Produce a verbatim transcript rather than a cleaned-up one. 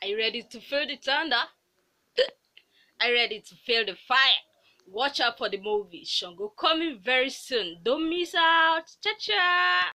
you ready to feel the thunder? Are you ready to feel the fire? Watch out for the movie Shango coming very soon. Don't miss out. Cha cha!